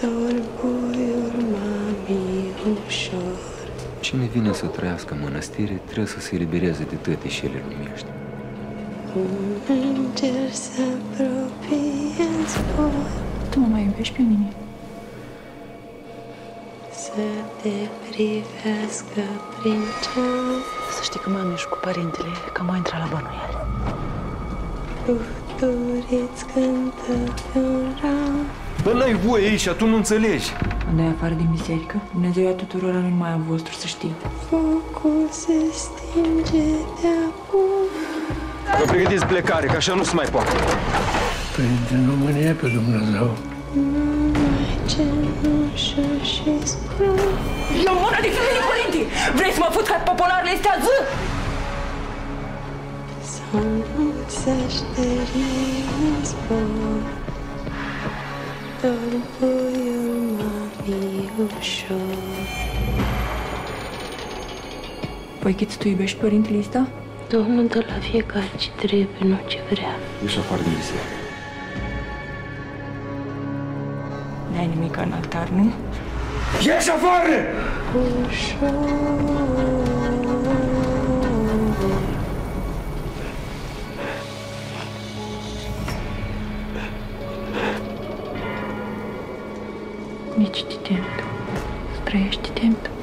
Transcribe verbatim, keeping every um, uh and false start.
Dorboiul mamii ușor. Cine vine să trăiască în mănăstire trebuie să se elibereze de toate șele lumești. Un înger se apropie în zbor. Tu mă mai iubești pe mine? Să te privească prin ceam. Să știi că mami și cu părintele cam au intrat la bănuială. Lufturi-ți cântă pe un ram. Bă, n-ai voie aici, tu nu înțelegi. Mă dai afară din biserică? Dumnezeu a tuturor, nu numai a vostru, să știi. Focul se stinge de acum. Vă pregătiți plecare, că așa nu se mai poate. Părinte, nu mânie pe Dumnezeu. Numai cenușă și scrum. Eu mână de femeie, părinte! Vrei să mă fut ca popolarele astea zi? Sau nu se șterge în zbor. Dorboiul mamii ușor. Păi, Chiț, tu iubești părintele ăsta? Domnul dă la fiecare ce trebuie, nu ce vrea. Ieși afară din biserică. N-ai nimic în altar, nu? Ieși afară! Ușor. Nici te tem tu. Străiești tem tu.